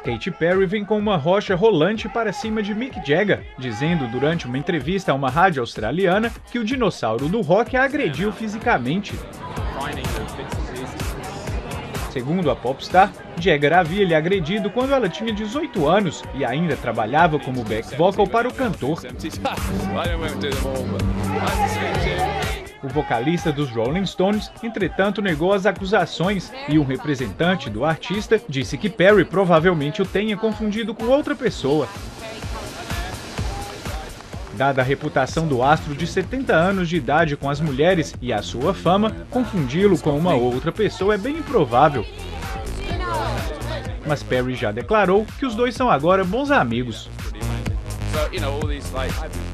Katy Perry vem com uma rocha rolante para cima de Mick Jagger, dizendo durante uma entrevista a uma rádio australiana que o dinossauro do rock a agrediu fisicamente. Segundo a popstar, Jagger havia lhe agredido quando ela tinha 18 anos e ainda trabalhava como back vocal para o cantor. O vocalista dos Rolling Stones, entretanto, negou as acusações e um representante do artista disse que Perry provavelmente o tenha confundido com outra pessoa. Dada a reputação do astro de 70 anos de idade com as mulheres e a sua fama, confundi-lo com uma outra pessoa é bem improvável. Mas Perry já declarou que os dois são agora bons amigos.